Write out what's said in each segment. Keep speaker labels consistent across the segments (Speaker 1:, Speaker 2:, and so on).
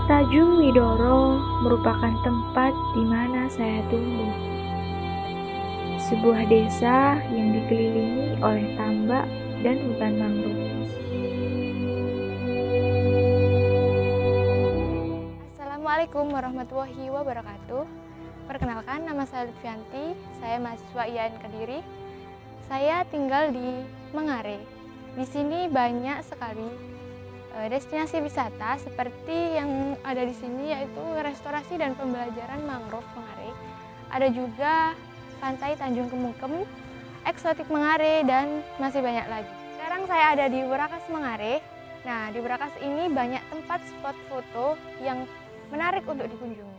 Speaker 1: Tanjung Widoro merupakan tempat di mana saya tumbuh. Sebuah desa yang dikelilingi oleh tambak dan hutan mangrove.
Speaker 2: Assalamualaikum warahmatullahi wabarakatuh. Perkenalkan, nama saya Lutfianti, saya mahasiswa IAIN Kediri. Saya tinggal di Mengare. Di sini banyak sekali destinasi wisata seperti yang ada di sini, yaitu restorasi dan pembelajaran mangrove Mengare. Ada juga pantai Tanjung Kemukem, eksotik Mengare, dan masih banyak lagi. Sekarang saya ada di Warakas Mengare. Nah, di Warakas ini banyak tempat spot foto yang menarik untuk dikunjungi.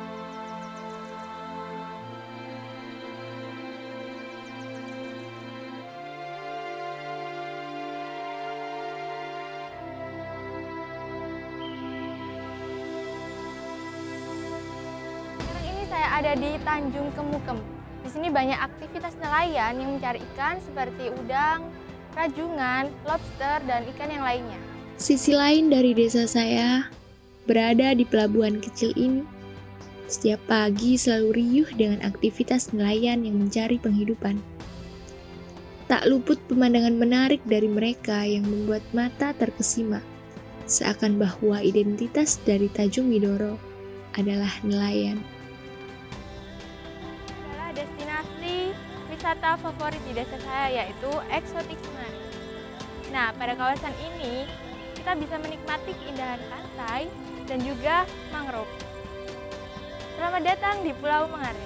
Speaker 2: Sekarang ini saya ada di Tanjung Kemukem. Di sini banyak aktivitas nelayan yang mencari ikan seperti udang, rajungan, lobster, dan ikan yang lainnya.
Speaker 3: Sisi lain dari desa saya berada di pelabuhan kecil ini. Setiap pagi selalu riuh dengan aktivitas nelayan yang mencari penghidupan. Tak luput pemandangan menarik dari mereka yang membuat mata terkesima, seakan bahwa identitas dari Tanjung Widoro adalah nelayan.
Speaker 2: Adalah destinasi wisata favorit di desa saya, yaitu eksotik Mengare. Nah, pada kawasan ini kita bisa menikmati keindahan pantai dan juga mangrove. Selamat datang di Pulau Mengare.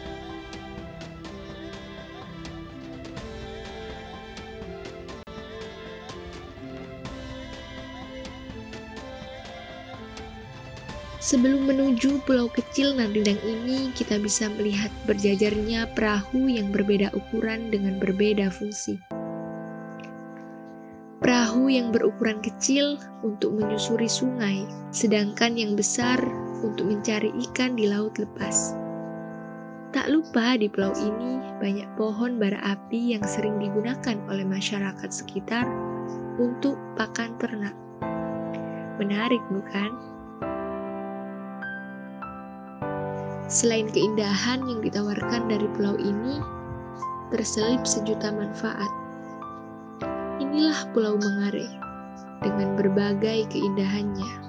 Speaker 3: Sebelum menuju pulau kecil Nandindang ini, kita bisa melihat berjajarnya perahu yang berbeda ukuran dengan berbeda fungsi. Perahu yang berukuran kecil untuk menyusuri sungai, sedangkan yang besar untuk mencari ikan di laut lepas. Tak lupa di pulau ini banyak pohon bara api yang sering digunakan oleh masyarakat sekitar untuk pakan ternak. Menarik, bukan? Selain keindahan yang ditawarkan dari pulau ini, terselip sejuta manfaat. Inilah Pulau Mengare dengan berbagai keindahannya.